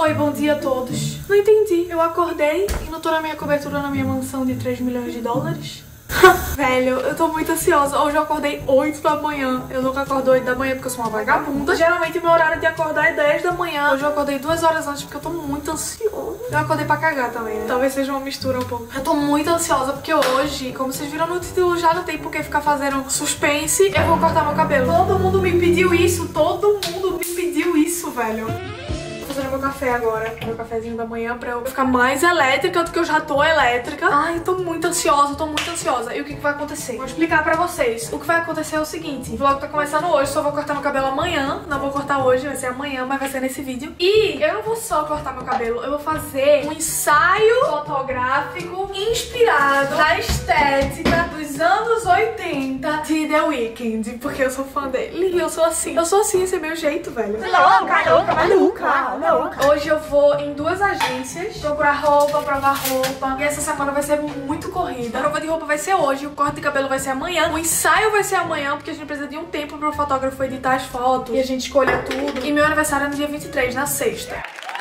Oi, bom dia a todos. Não entendi. Eu acordei e não tô na minha cobertura na minha mansão de 3 milhões de dólares? Velho, eu tô muito ansiosa. Hoje eu acordei 8 da manhã. Eu nunca acordo 8 da manhã porque eu sou uma vagabunda. Geralmente meu horário de acordar é 10 da manhã. Hoje eu acordei 2 horas antes porque eu tô muito ansiosa. Eu acordei pra cagar também, né? Talvez seja uma mistura um pouco. Eu tô muito ansiosa porque hoje, como vocês viram no título, já não tem por que ficar fazendo suspense. Eu vou cortar meu cabelo. Todo mundo me pediu isso. Todo mundo me pediu isso, velho. Fazendo meu café agora, meu cafezinho da manhã, pra eu ficar mais elétrica do que eu já tô elétrica. Ai, tô muito ansiosa, tô muito ansiosa. E o que vai acontecer? Vou explicar pra vocês. O que vai acontecer é o seguinte: o vlog tá começando hoje, só vou cortar meu cabelo amanhã. Não vou cortar hoje, vai ser amanhã, mas vai ser nesse vídeo. E eu não vou só cortar meu cabelo, eu vou fazer um ensaio fotográfico inspirado na estética dos anos 80 de The Weeknd, porque eu sou fã dele. E eu sou assim, esse é meu jeito, velho. Louca, maluca. Hoje eu vou em 2 agências procurar roupa, provar roupa. E essa semana vai ser muito corrida. A prova de roupa vai ser hoje, o corte de cabelo vai ser amanhã, o ensaio vai ser amanhã, porque a gente precisa de um tempo pro fotógrafo editar as fotos e a gente escolher tudo. E meu aniversário é no dia 23, na sexta.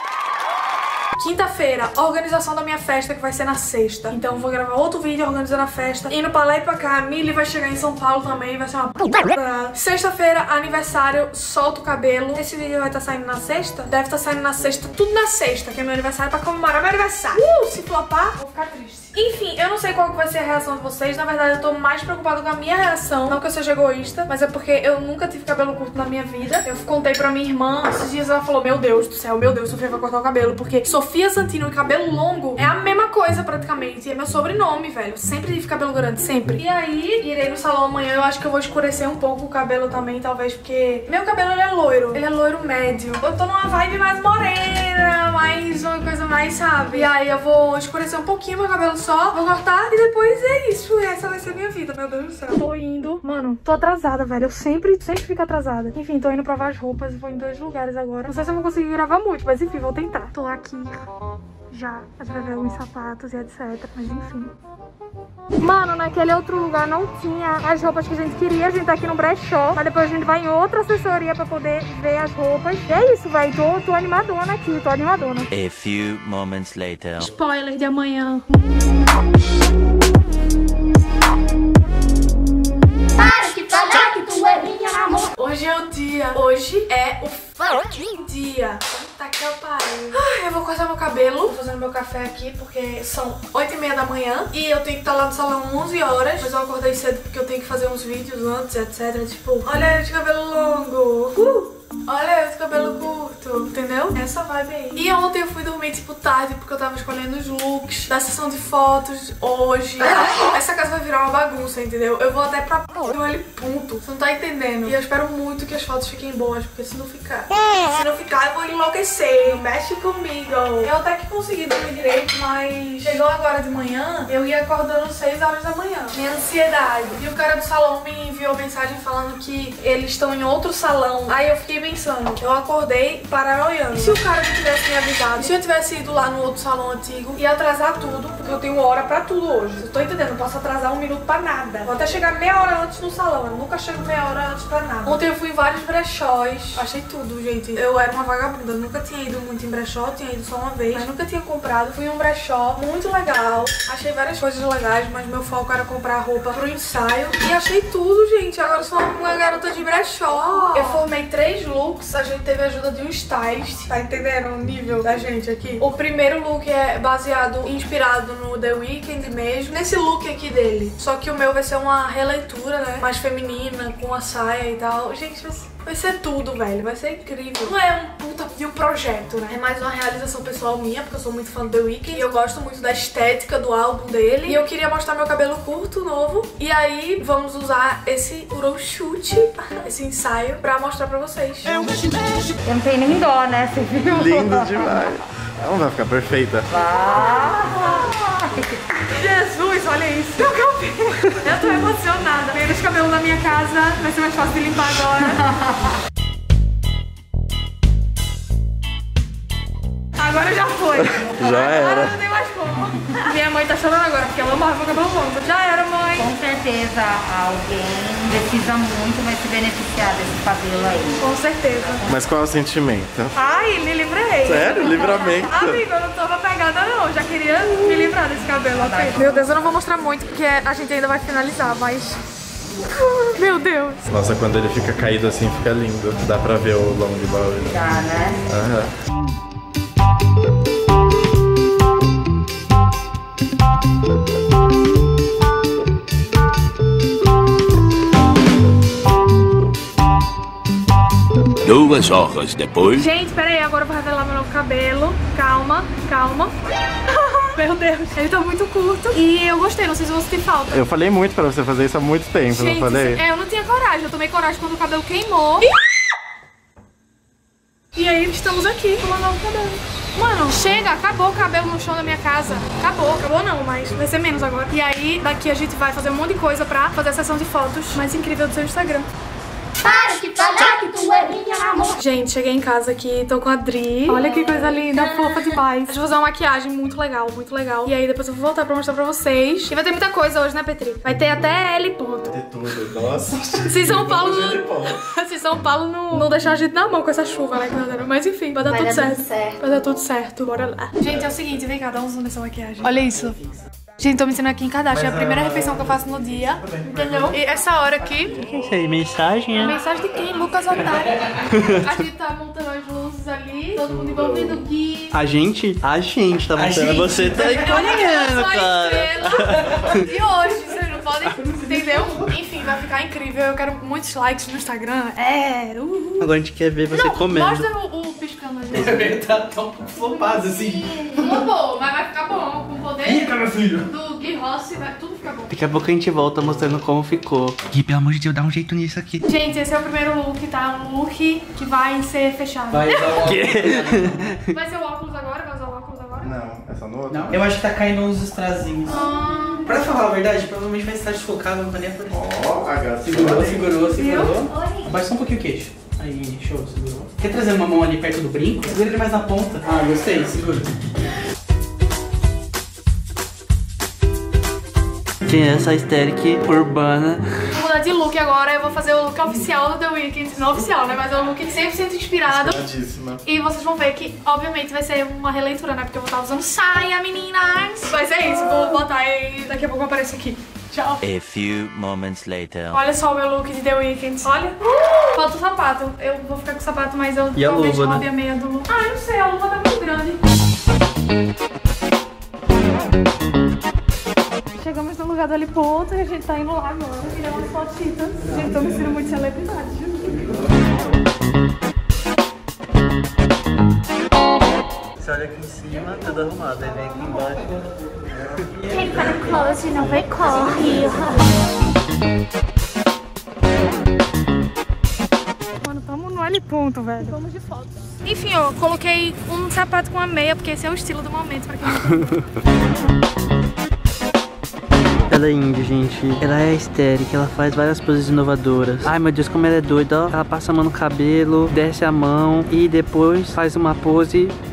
Quinta-feira, organização da minha festa, que vai ser na sexta. Então eu vou gravar outro vídeo organizando a festa. Indo pra lá e pra cá. A Milly vai chegar em São Paulo também, vai ser uma puta. Sexta-feira, aniversário, solto o cabelo. Esse vídeo vai estar saindo na sexta? Deve estar saindo na sexta, tudo na sexta, que é meu aniversário, pra comemorar meu aniversário. Se flopar, vou ficar triste. Enfim, eu não sei qual que vai ser a reação de vocês. Na verdade, eu tô mais preocupada com a minha reação. Não que eu seja egoísta, mas é porque eu nunca tive cabelo curto na minha vida. Eu contei pra minha irmã, esses dias ela falou: meu Deus do céu, meu Deus, Sofia vai cortar o cabelo, porque Sofia Santino e cabelo longo é a mesma coisa praticamente. E é meu sobrenome, velho. Sempre tive cabelo grande, sempre. E aí, irei no salão amanhã. Eu acho que eu vou escurecer um pouco o cabelo também, talvez, porque meu cabelo, ele é loiro. Ele é loiro médio. Eu tô numa vibe mais morena, mais uma coisa mais, sabe? E aí eu vou escurecer um pouquinho meu cabelo só, vou cortar e depois é isso. Essa vai ser a minha vida, meu Deus do céu. Tô indo. Mano, tô atrasada, velho. Eu sempre fico atrasada. Enfim, tô indo provar as roupas. Vou em 2 lugares agora. Não sei se eu vou conseguir gravar muito, mas enfim, vou tentar. Tô aqui já, a gente vai ver alguns sapatos e etc, mas enfim. Mano, naquele outro lugar não tinha as roupas que a gente queria. A gente tá aqui no brechó, mas depois a gente vai em outra assessoria pra poder ver as roupas. E é isso, velho. Tô animadona aqui, tô animadona. A few moments later. Spoiler de amanhã. Para que falar que tu é minha amor. Hoje é o dia. Hoje é o fucking dia. Tá que eu pariu. Eu vou cortar meu cabelo. Tô fazendo meu café aqui porque são 8h30 da manhã. E eu tenho que estar lá no salão 11 horas. Mas eu acordei cedo porque eu tenho que fazer uns vídeos antes, etc. Tipo, olha eu de cabelo longo. Olha eu de cabelo curto, entendeu? Essa vibe aí. E ontem eu fui dormir, tipo, tarde, porque eu tava escolhendo os looks da sessão de fotos hoje. Essa casa vai virar uma bagunça, entendeu? Eu vou até pra ele, ponto. Você não tá entendendo. E eu espero muito que as fotos fiquem boas, porque se não ficar, eu vou enlouquecer. Mexe comigo. Eu até que consegui dormir direito, mas chegou agora de manhã, eu ia acordando 6 horas da manhã. Minha ansiedade. E o cara do salão me enviou mensagem falando que eles estão em outro salão. Aí eu fiquei pensando, eu acordei paranoiando. E se o cara não tivesse me avisado? E se eu tivesse ido lá no outro salão antigo e atrasar tudo? Porque eu tenho hora pra tudo hoje. Eu tô entendendo, não posso atrasar 1 minuto pra nada. Vou até chegar meia hora antes no salão. Eu nunca chego meia hora antes pra nada. Ontem eu fui em vários brechós. Achei tudo, gente. Eu era uma vagabunda. Eu nunca tinha ido muito em brechó. Tinha ido só uma vez, mas nunca tinha comprado. Fui em um brechó muito legal. Achei várias coisas legais, mas meu foco era comprar roupa pro ensaio. E achei tudo, gente. Agora eu sou uma garota de brechó. Eu formei 3 looks, a gente teve a ajuda de um stylist. Tá entendendo o nível da gente aqui? O primeiro look é baseado, inspirado no The Weeknd mesmo, nesse look aqui dele. Só que o meu vai ser uma releitura, né? Mais feminina, com a saia e tal. Gente, vai ser tudo, velho. Vai ser incrível. Não é um puta de um projeto, né? É mais uma realização pessoal minha, porque eu sou muito fã do The Weeknd. E eu gosto muito da estética do álbum dele. E eu queria mostrar meu cabelo curto, novo. E aí, vamos usar esse photoshoot, esse ensaio, pra mostrar pra vocês. Eu não tenho nem dó, né? Você viu? Lindo demais. Ela vai ficar perfeita. Jesus, olha isso. Meu cabelo. Eu tô emocionada. Menos cabelo na minha casa. Vai ser mais fácil de limpar agora. Agora já foi. Já era. Agora não tem mais como. Minha mãe tá chorando agora, porque ela amava meu cabelo longo. Já era, mãe. Com certeza alguém precisa muito, vai se beneficiar desse cabelo aí. Com certeza. Mas qual é o sentimento? Ai, me livrei. Sério? Livramento? Amigo, eu não tava pegada não. Já queria me livrar desse cabelo até. Meu Deus, eu não vou mostrar muito, porque a gente ainda vai finalizar, mas... Meu Deus. Nossa, quando ele fica caído assim, fica lindo. Dá pra ver o long bagulho. Tá, né? Aham. Duas horas depois. Gente, peraí, agora eu vou revelar meu novo cabelo. Calma, calma. Meu Deus, ele tá muito curto. E eu gostei, não sei se você tem falta. Eu falei muito pra você fazer isso há muito tempo, Gente, não falei? eu não tinha coragem. Eu tomei coragem quando o cabelo queimou. E aí estamos aqui com o novo cabelo. Mano, chega, acabou o cabelo no chão da minha casa. Acabou não, mas vai ser menos agora. E aí, daqui a gente vai fazer um monte de coisa pra fazer a sessão de fotos mais incrível do seu Instagram. Para de falar que tu é minha namorada. Gente, cheguei em casa aqui, tô com a Dri. Olha que coisa linda, fofa demais. Vou fazer uma maquiagem muito legal, muito legal. E aí depois eu vou voltar pra mostrar pra vocês. E vai ter muita coisa hoje, né, Petri? Vai ter até L ponto. Tem tudo, nossa. Se São Paulo se São Paulo não deixar a gente na mão com essa chuva, né, galera? Mas enfim, vai dar tudo certo. Vai dar tudo certo, bora lá. Gente, é o seguinte, vem cá, dá um zoom nessa maquiagem. Olha isso. Gente, tô me ensinando aqui em Kardashian, é a primeira refeição que eu faço no dia, entendeu? E essa hora aqui... O que é isso aí? Mensagem, é? Mensagem de quem? Lucas Otário. A gente tá montando as luzes ali, todo mundo envolvido, Gui. A gente tá montando. Você tá encolhendo, cara. E hoje, vocês não podem, entendeu? Enfim, vai ficar incrível. Eu quero muitos likes no Instagram. Agora a gente quer ver você comendo. Mostra o piscando ali. Ele tá tão flopado assim. Não vou, mas vai ficar bom. Com o poder Fica, meu filho. do Gui Rossi, vai tudo ficar bom. Daqui a pouco a gente volta mostrando como ficou. Gui, pelo amor de Deus, dá um jeito nisso aqui. Gente, esse é o primeiro look, tá? Um look que vai ser fechado. Vai dar uma... Vai ser o óculos agora? Vai usar o óculos agora? Não, é só no outro? Não, eu acho que tá caindo uns estrazinhos. Ah, Pra falar a verdade, provavelmente vai estar desfocado, não tá nem aparecendo. Ó, a gata. Segurou. Abaixa só um pouquinho o queixo. Aí, show, segurou. Quer trazer uma mão ali perto do brinco? Segura ele mais na ponta. Ah, gostei, segura. Quem é essa estética urbana? vou mudar de look agora. Eu vou fazer o look oficial do The Weeknd. Não oficial, né? Mas é um look 100% inspirado. Inspiradíssima. E vocês vão ver que, obviamente, vai ser uma releitura, né? Porque eu vou estar usando saia, meninas. Mas é isso, vou botar e daqui a pouco eu apareço aqui. Tchau. A few moments later. Olha só o meu look de The Weeknd. Olha. Falta o sapato. Eu vou ficar com o sapato, mas eu E a talvez luva, roube né? a meia do... Ah, não sei. A luva tá muito grande. Chegamos no lugar do Ali Ponto e a gente tá indo lá agora. Tirar umas fotitas. Gente, tô me sentindo muito celebridade. Você olha aqui em cima, tudo arrumado. Aí vem aqui embaixo. Quem tá no close não vai corre. Mano, tamo no Ali Ponto, velho. Vamos de foto. Enfim, ó, coloquei um sapato com a meia, porque esse é o estilo do momento, pra quem não Ela é indie, gente. Ela é histérica, ela faz várias poses inovadoras. Ai, meu Deus, como ela é doida, ó. Ela passa a mão no cabelo, desce a mão e depois faz uma pose